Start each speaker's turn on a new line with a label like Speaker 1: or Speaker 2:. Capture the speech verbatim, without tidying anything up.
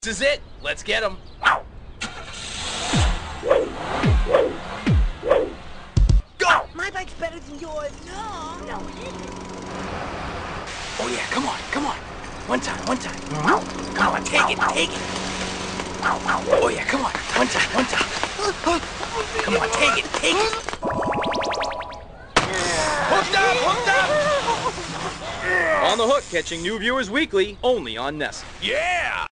Speaker 1: This is it. Let's get him. Go!
Speaker 2: My bike's better than yours. No, no, it isn't.
Speaker 1: Oh yeah, come on, come on. One time, one time. Come on, take it, take it. Oh yeah, come on. One time, one time. Come on, take it, take it. Hooked up, hooked up!
Speaker 3: On the Hook, catching new viewers weekly, only on Nest.
Speaker 1: Yeah!